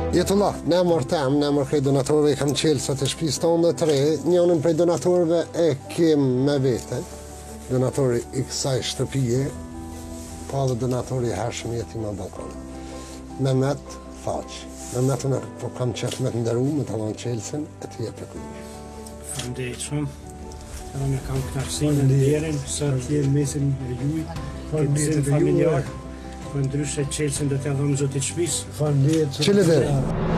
Jetullah, në emër tem, në emër prej donatorëve i kam qelësat e shtëpisë tonë të tre, njërin prej donatorëve e kem me vete, donatori i kësaj shtëpie, pa dhe donatori i hershëm i Jetim al Ballkonit. Mehmet Thaqi. Mehmet unë po kam qef me të nderu, me të dhënë qelësin e të jep e kuj. Faleminderit shumë. Edhe me kam knaqësinë në ndjerin, sa të jenë mesin e juj, këtë familjar. Për ndryshe qelësin dhe të dhëmë zotit shtëpisë. Faleminderit. Qile deri.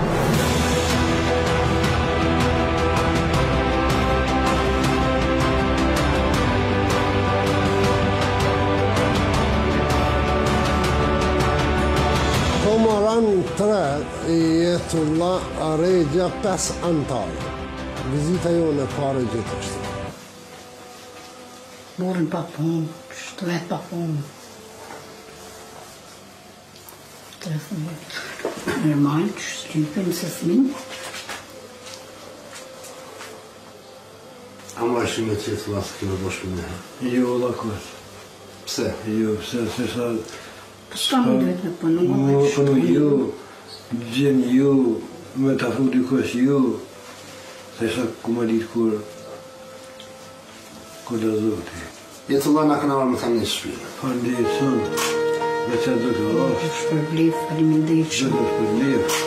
Komoran 3 i Jetullah Regja 5 Antalya. Vizita jonë e pare gjithë kështu. Borën pa punë, shtëvet pa punë. Normal, shtypin se fmin. A ma është me qëtë lasë këmë bëshku me? Jo, lakur. Pse? Jo, se sa... Ska më duhet me punu, Më punu jo, gjenë jo, me të afru dykës jo, se sa ku më ditë kur dhe zoti. Jetullah na këna marrë me thamë një shpinë. Faleminderit shumë. Me që do të është. shpërblef, faleminderit Që shumë. do shpërblef.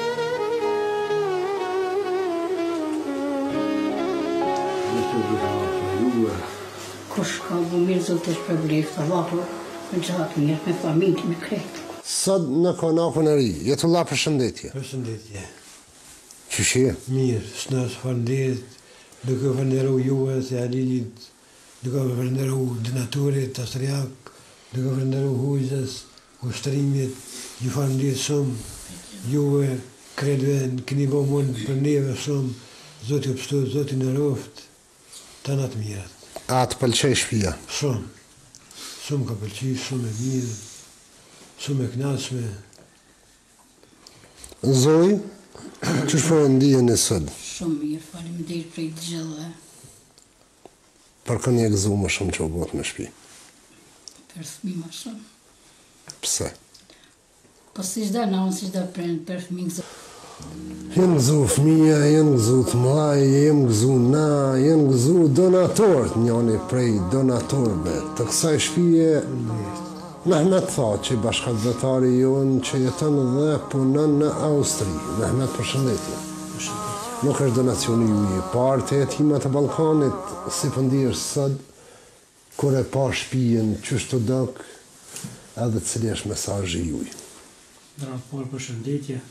Me që do të juve. Kush ka bu mirë zote shpërblef, të vapur, me gjatë mirë, me familje, me kretë. Sot në konakun e ri, Jetullah përshëndetje. Përshëndetje. Qëshje? Mirë, s'nës faleminderit, duke falenderu juve se Alilit, duke falenderu donatorit Austriak, duke falenderu hujzës, ushtrimit, ju falenderit shumë, juve kredve keni bo mund për neve shumë, Zoti pëstu, Zoti në roft, të natë mirët. A të pëlqej shtëpia? Shumë. Shumë ka pëlqy, shumë e mirë, shumë e knaqshme. Zoj, që shpërë ndijen e sëd? Shumë mirë, faleminderit prej të gjithëve. Për kënë e gëzu më shumë që u botë me shtëpi? Për fëmi ma shumë. Pse? Po si shda na unë si shda për fëmi gëzë. Jenë gëzu fëmija, jenë gëzu të mlaj, jenë gëzu na, jenë gëzu donatorët, njëni prej donatorëve të kësaj shtëpie. Mehmet Thaqi, bashkëdhetari jonë që jeton dhe punon në Austri. Mehmet, përshëndetje. Nuk është donacioni ju i parë të Jetimat e Ballkonit, si pëndirë sëd, kur e pa shtëpijen qështu dok, edhe cili është mesazhi juj. Drapor përshëndetje.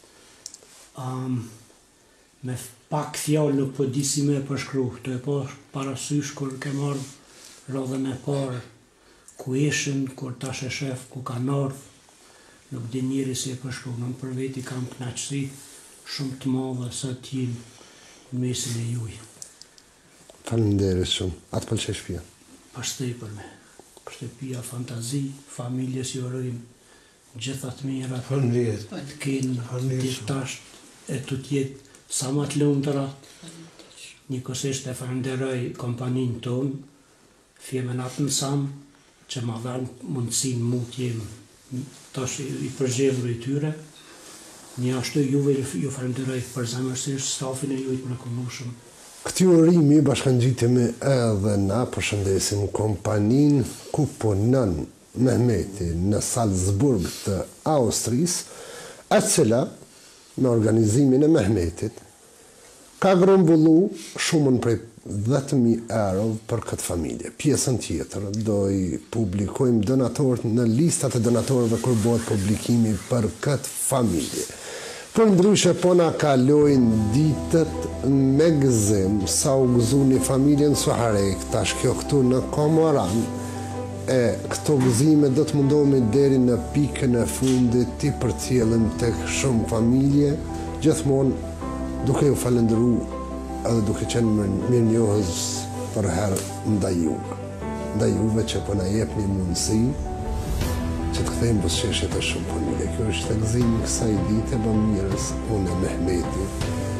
Me pak fjallë nuk po di si me përshkru. Të e po parasysh kur ke marrë rodhën e parë, ku eshin, kur tash e shef, ku kanë ardhë, nuk di njëri si e përshkru. Në për veti kam knaqësi shumë të madhe sa t'jim në mesin e juj. Faleminderit shumë. A të pëlqej shtëpia? Pashtej për me. Shtëpia fantazi, familjes ju urojmë gjitha të mirat, Faleminderit. të kenë Faleminderit të tash e të tjetë sa ma të lumëtëra. Njëkohësisht e falenderoj kompaninë tonë, Fjemenatën Sam, që ma dhanë mundësinë mu t'jemë tash i përgjellur i tyre. Një ashtu juve ju falenderoj përzemërsisht stafin e ju të mrekullueshëm. Këty urimi bashkangjitemi edhe na përshëndesim kompaninë ku punon Mehmeti në Salzburg të Austrisë, e cila me organizimin e Mehmetit ka grumbullu shumën prej 10.000 euro për këtë familje. Pjesën tjetër do i publikojmë donatorët në listat e donatorëve kur bëhet publikimi për këtë familje. Për ndryshe po na kalojnë ditët me gëzim sa u gëzuni familjen Suharek, tash kjo këtu në Komoran, e këto gëzime do të mundohemi deri në pikën e fundit ti përcjellëm tek shumë familje, gjithmonë duke ju falendëru edhe duke qenë mirënjohës për herë ndaj juve. Ndaj juve që po na jepni mundësi që të kthejmë buzëqeshjet e shumë familje. Kjo është gëzimi kësaj dite bamirës, unë e Mehmeti.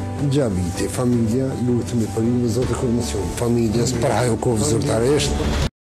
Gjaviti, familja, lutemi për ju, Zoti Kurmision, familjes për hajo kohë zyrtaresht.